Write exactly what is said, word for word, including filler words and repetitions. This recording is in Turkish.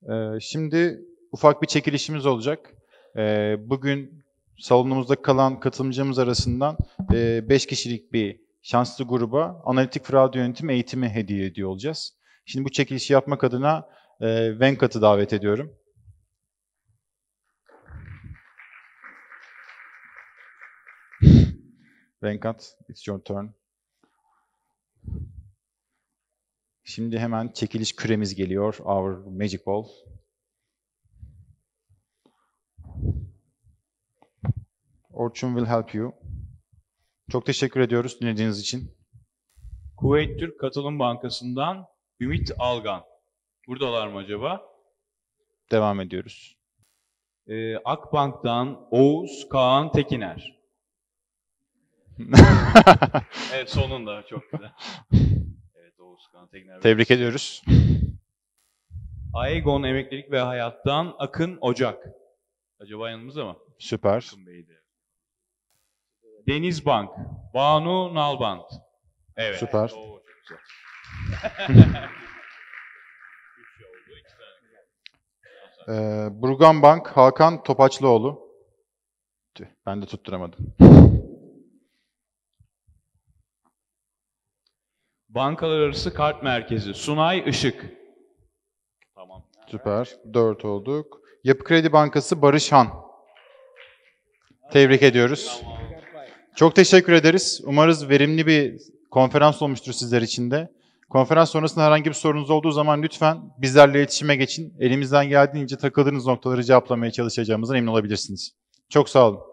Ee, şimdi ufak bir çekilişimiz olacak. Ee, bugün salonumuzda kalan katılımcımız arasından beş kişilik bir şanslı gruba analitik fraud yönetim eğitimi hediye ediyor olacağız. Şimdi bu çekilişi yapmak adına e, Venkat'ı davet ediyorum. Venkat, it's your turn. Şimdi hemen çekiliş küremiz geliyor. Our magic ball. Orçun will help you. Çok teşekkür ediyoruz dinlediğiniz için. Kuveyt Türk Katılım Bankası'ndan Ümit Algan. Buradalar mı acaba? Devam ediyoruz. Ee, Akbank'tan Oğuz Kaan Tekiner. Evet, sonunda çok güzel. Evet, Oğuz Kaan Tekiner. Tebrik ediyoruz. Aegon Emeklilik ve Hayat'tan Akın Ocak. Acaba yanımızda mı? Süper. Akın Bey'de. Denizbank, Banu Nalbant. Evet. Süper. Oo, çok güzel. Ee, Burgan Bank, Hakan Topaçlıoğlu. Tüh, ben de tutturamadım. Bankalar Arası Kart Merkezi, Sunay Işık. Tamam. Süper. Dört olduk. Yapı Kredi Bankası, Barış Han. Tebrik ediyoruz. Tamam. Çok teşekkür ederiz. Umarız verimli bir konferans olmuştur sizler için de. Konferans sonrasında herhangi bir sorunuz olduğu zaman lütfen bizlerle iletişime geçin. Elimizden geldiğince takıldığınız noktaları cevaplamaya çalışacağımızdan emin olabilirsiniz. Çok sağ olun.